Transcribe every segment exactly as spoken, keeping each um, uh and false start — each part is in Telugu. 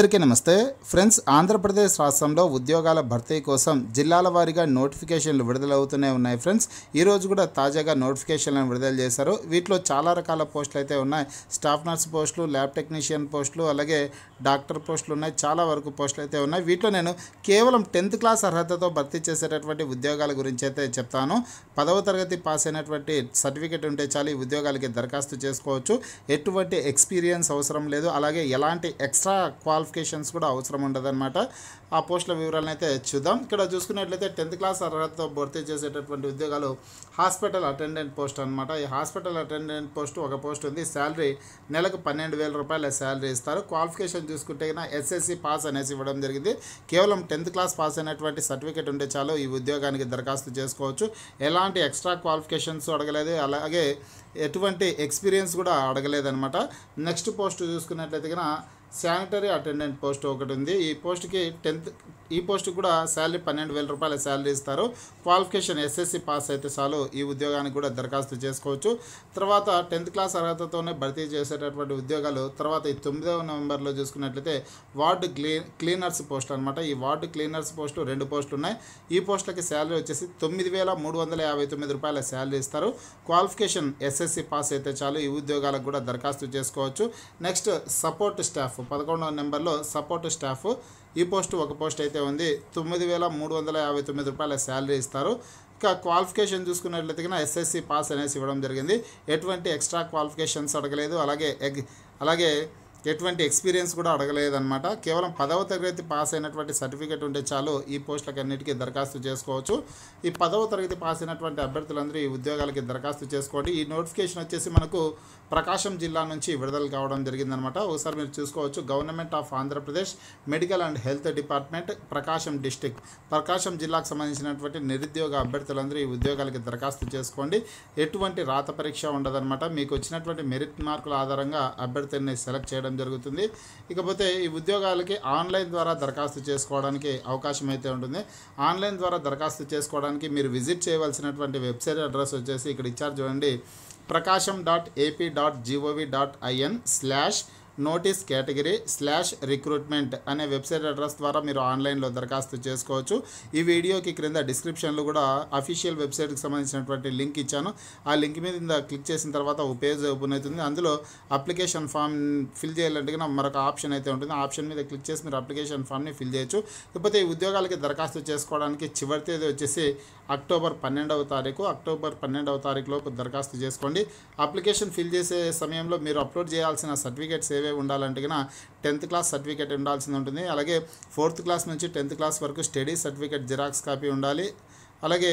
అందరికీ నమస్తే ఫ్రెండ్స్. ఆంధ్రప్రదేశ్ రాష్ట్రంలో ఉద్యోగాల భర్తీ కోసం జిల్లాల వారీగా నోటిఫికేషన్లు విడుదలవుతూనే ఉన్నాయి ఫ్రెండ్స్. ఈరోజు కూడా తాజాగా నోటిఫికేషన్లను విడుదల చేశారు. వీటిలో చాలా రకాల పోస్టులు అయితే ఉన్నాయి. స్టాఫ్ నర్స్ పోస్టులు, ల్యాబ్ టెక్నీషియన్ పోస్టులు, అలాగే డాక్టర్ పోస్టులు ఉన్నాయి. చాలా వరకు పోస్టులు అయితే ఉన్నాయి. వీటిలో నేను కేవలం టెన్త్ క్లాస్ అర్హతతో భర్తీ చేసేటటువంటి ఉద్యోగాల గురించి అయితే చెప్తాను. పదవ తరగతి పాస్ అయినటువంటి సర్టిఫికేట్ ఉంటే చాలు ఈ ఉద్యోగాలకి దరఖాస్తు చేసుకోవచ్చు. ఎటువంటి ఎక్స్పీరియన్స్ అవసరం లేదు, అలాగే ఎలాంటి ఎక్స్ట్రా క్వాలిఫికేషన్స్ కూడా అవసరం ఉండదన్నమాట. ఆ పోస్టుల వివరాలను అయితే చూద్దాం. ఇక్కడ చూసుకున్నట్లయితే టెన్త్ క్లాస్ అర్హతతో భర్తీ చేసేటటువంటి ఉద్యోగాలు హాస్పిటల్ అటెండెంట్ పోస్ట్ అనమాట. ఈ హాస్పిటల్ అటెండెంట్ పోస్ట్ ఒక పోస్ట్ ఉంది. శాలరీ నెలకు పన్నెండు వేల రూపాయల శాలరీ ఇస్తారు. క్వాలిఫికేషన్ చూసుకుంటే కన్నా ఎస్ఎస్సి పాస్ అనేసి ఇవ్వడం జరిగింది. కేవలం టెన్త్ క్లాస్ పాస్ అయినటువంటి సర్టిఫికేట్ ఉంటే చాలు ఈ ఉద్యోగానికి దరఖాస్తు చేసుకోవచ్చు. ఎలాంటి ఎక్స్ట్రా క్వాలిఫికేషన్స్ అడగలేదు, అలాగే ఎటువంటి ఎక్స్పీరియన్స్ కూడా అడగలేదన్నమాట. నెక్స్ట్ పోస్ట్ చూసుకున్నట్లయితే కన్నా శానిటరీ అటెండెంట్ పోస్ట్ ఒకటి ఉంది. ఈ పోస్ట్కి టెన్త్ ఈ పోస్ట్ కూడా శాలరీ పన్నెండు వేల రూపాయల శాలరీ ఇస్తారు. క్వాలిఫికేషన్ ఎస్ఎస్సి పాస్ అయితే చాలు ఈ ఉద్యోగానికి కూడా దరఖాస్తు చేసుకోవచ్చు. తర్వాత టెన్త్ క్లాస్ అర్హతతోనే భర్తీ చేసేటటువంటి ఉద్యోగాలు తర్వాత ఈ తొమ్మిదవ నవంబర్లో చూసుకున్నట్లయితే వార్డు క్లీ క్లీనర్స్ పోస్ట్ అనమాట. ఈ వార్డు క్లీనర్స్ పోస్టు రెండు పోస్టులు ఉన్నాయి. ఈ పోస్టులకి శాలరీ వచ్చేసి తొమ్మిది వేల మూడు వందల యాభై తొమ్మిది రూపాయల శాలరీ ఇస్తారు. క్వాలిఫికేషన్ ఎస్ఎస్సి పాస్ అయితే చాలు ఈ ఉద్యోగాలకు కూడా దరఖాస్తు చేసుకోవచ్చు. నెక్స్ట్ సపోర్ట్ స్టాఫ్ పదకొండవ నెంబర్లో సపోర్ట్ స్టాఫ్ ఈ పోస్టు ఒక పోస్ట్ అయితే ఉంది. తొమ్మిది వేల మూడు వందల యాభై తొమ్మిది రూపాయల శాలరీ ఇస్తారు. ఇక క్వాలిఫికేషన్ చూసుకున్నట్లయితే కన్నా ఎస్ఎస్సి పాస్ అనేసి ఇవ్వడం జరిగింది. ఎటువంటి ఎక్స్ట్రా క్వాలిఫికేషన్స్ అడగలేదు, అలాగే అలాగే ఎటువంటి ఎక్స్పీరియన్స్ కూడా అడగలేదన్నమాట. కేవలం పదవ తరగతి పాస్ అయినటువంటి సర్టిఫికేట్ ఉంటే చాలు ఈ పోస్టులకు అన్నిటికీ దరఖాస్తు చేసుకోవచ్చు. ఈ పదవ తరగతి పాస్ అయినటువంటి అభ్యర్థులందరూ ఈ ఉద్యోగాలకి దరఖాస్తు చేసుకోండి. ఈ నోటిఫికేషన్ వచ్చేసి మనకు ప్రకాశం జిల్లా నుంచి విడుదల కావడం జరిగిందనమాట. ఒకసారి మీరు చూసుకోవచ్చు. Government of Andhra Pradesh medical and health department, Prakasam district, Prakasam జిల్లాకు సంబంధించినటువంటి నిరుద్యోగ అభ్యర్థులందరూ ఈ ఉద్యోగాలకి దరఖాస్తు చేసుకోండి. ఎటువంటి రాత పరీక్ష ఉండదన్నమాట. మీకు వచ్చినటువంటి మెరిట్ మార్కుల ఆధారంగా అభ్యర్థుల్ని సెలెక్ట్ చేయడం జరుగుతుంది. ఇకపోతే ఈ ఉద్యోగాలకి ఆన్లైన్ ద్వారా దరఖాస్తు చేసుకోవడానికి అవకాశం అయితే ఉంటుంది. ఆన్లైన్ ద్వారా దరఖాస్తు చేసుకోవడానికి మీరు విజిట్ చేయవలసినటువంటి వెబ్సైట్ అడ్రస్ వచ్చేసి ఇక్కడ ఇచ్చారు చూడండి. Prakasam dot AP dot GOV dot IN slash notice category slash recruitment అనే వెబ్సైట్ అడ్రస్ ద్వారా మీరు ఆన్లైన్లో దరఖాస్తు చేసుకోవచ్చు. ఈ వీడియోకి క్రింద డిస్క్రిప్షన్లో కూడా అఫీషియల్ వెబ్సైట్కి సంబంధించినటువంటి లింక్ ఇచ్చాను. ఆ లింక్ మీద క్లిక్ చేసిన తర్వాత ఒక పేజ్ ఓపెన్ అవుతుంది. అందులో అప్లికేషన్ ఫామ్ ఫిల్ చేయాలంటే మరొక ఆప్షన్ అయితే ఉంటుంది. ఆ ఆప్షన్ మీద క్లిక్ చేసి మీరు అప్లికేషన్ ఫామ్ని ఫిల్ చేయొచ్చు. ఇకపోతే ఈ ఉద్యోగాలకి దరఖాస్తు చేసుకోవడానికి చివరి తేదీ వచ్చేసి అక్టోబర్ పన్నెండవ తారీఖు అక్టోబర్ పన్నెండవ తారీఖు లోపు దరఖాస్తు చేసుకోండి. అప్లికేషన్ ఫిల్ చేసే సమయంలో మీరు అప్లోడ్ చేయాల్సిన సర్టిఫికేట్స్ ఏవే ఉండాలంటే కన్నా టెన్త్ క్లాస్ సర్టిఫికేట్ ఉండాల్సి ఉంటుంది. అలాగే ఫోర్త్ క్లాస్ నుంచి టెన్త్ క్లాస్ వరకు స్టడీ సర్టిఫికేట్ జిరాక్స్ కాపీ ఉండాలి. అలాగే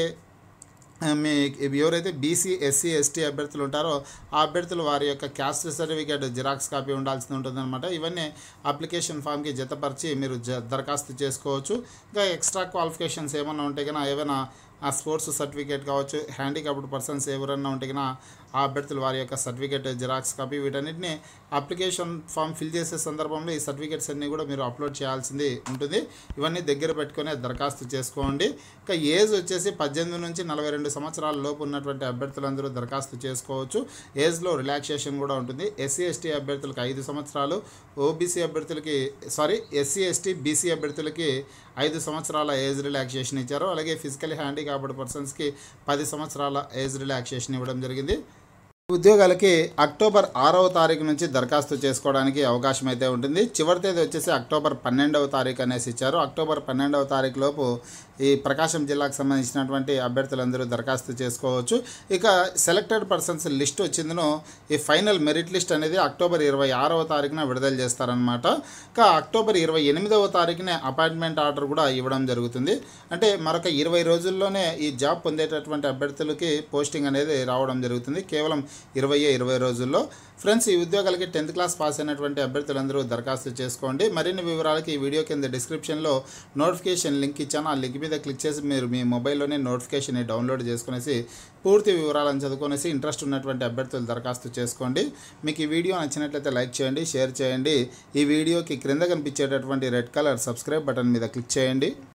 మీ ఎవరైతే బీసీ ఎస్సీ ఎస్టీ అభ్యర్థులు ఉంటారో ఆ అభ్యర్థులు వారి యొక్క క్యాస్ట్ సర్టిఫికేట్ జిరాక్స్ కాపీ ఉండాల్సి ఉంటుందన్నమాట. ఇవన్నీ అప్లికేషన్ ఫామ్కి జతపరిచి మీరు జ దరఖాస్తు చేసుకోవచ్చు. ఇంకా ఎక్స్ట్రా క్వాలిఫికేషన్స్ ఏమైనా ఉంటే కన్నా ఏమైనా ఆ స్పోర్ట్స్ సర్టిఫికేట్ కావచ్చు, హ్యాండిక్యాప్డ్ పర్సన్స్ ఎవరైనా ఉంటే కన్నా ఆ అభ్యర్థులు వారి యొక్క సర్టిఫికేట్ జిరాక్స్ కాపీ వీటన్నిటిని అప్లికేషన్ ఫామ్ ఫిల్ చేసే సందర్భంలో ఈ సర్టిఫికేట్స్ అన్నీ కూడా మీరు అప్లోడ్ చేయాల్సింది ఉంటుంది. ఇవన్నీ దగ్గర పెట్టుకొని దరఖాస్తు చేసుకోండి. ఇంకా ఏజ్ వచ్చేసి పద్దెనిమిది నుంచి నలభై రెండు సంవత్సరాల లోపు ఉన్నటువంటి అభ్యర్థులందరూ దరఖాస్తు చేసుకోవచ్చు. ఏజ్లో రిలాక్సేషన్ కూడా ఉంటుంది. ఎస్సీ ఎస్టీ అభ్యర్థులకి ఐదు సంవత్సరాలు, ఓబీసీ అభ్యర్థులకి సారీ ఎస్సీ ఎస్టీ బీసీ అభ్యర్థులకి ఐదు సంవత్సరాల ఏజ్ రిలాక్సేషన్ ఇచ్చారు. అలాగే ఫిజికల్ హ్యాండిక్యాప్డ్ పర్సన్స్కి పది సంవత్సరాల ఏజ్ రిలాక్సేషన్ ఇవ్వడం జరిగింది. ఉద్యోగాలకి అక్టోబర్ ఆరవ తారీఖు నుంచి దరఖాస్తు చేసుకోవడానికి అవకాశం అయితే ఉంటుంది. చివరి తేదీ వచ్చేసి అక్టోబర్ పన్నెండవ తారీఖు అనేసి ఇచ్చారు. అక్టోబర్ పన్నెండవ తారీఖు లోపు ఈ ప్రకాశం జిల్లాకు సంబంధించినటువంటి అభ్యర్థులందరూ దరఖాస్తు చేసుకోవచ్చు. ఇక సెలెక్టెడ్ పర్సన్స్ లిస్ట్ వచ్చిందనో ఈ ఫైనల్ మెరిట్ లిస్ట్ అనేది అక్టోబర్ ఇరవై ఆరవ తారీఖున విడుదల చేస్తారనమాట. ఇక అక్టోబర్ ఇరవై ఎనిమిదవ తారీఖునే అపాయింట్మెంట్ ఆర్డర్ కూడా ఇవ్వడం జరుగుతుంది. అంటే మరొక ఇరవై రోజుల్లోనే ఈ జాబ్ పొందేటటువంటి అభ్యర్థులకి పోస్టింగ్ అనేది రావడం జరుగుతుంది. కేవలం ఇరవై ఇరవై రోజుల్లో. ఫ్రెండ్స్, ఈ ఉద్యోగాలకి టెన్త్ క్లాస్ పాస్ అయినటువంటి అభ్యర్థులందరూ దరఖాస్తు చేసుకోండి. మరిన్ని వివరాలకి ఈ వీడియో కింద డిస్క్రిప్షన్లో నోటిఫికేషన్ లింక్ ఇచ్చాను. ఆ లింక్ మీద క్లిక్ చేసి మీరు మీ మొబైల్లోనే నోటిఫికేషన్ని డౌన్లోడ్ చేసుకునేసి పూర్తి వివరాలను చదువుకునేసి ఇంట్రెస్ట్ ఉన్నటువంటి అభ్యర్థులు దరఖాస్తు చేసుకోండి. మీకు ఈ వీడియో నచ్చినట్లయితే లైక్ చేయండి, షేర్ చేయండి. ఈ వీడియోకి క్రింద కనిపించేటటువంటి రెడ్ కలర్ సబ్స్క్రైబ్ బటన్ మీద క్లిక్ చేయండి.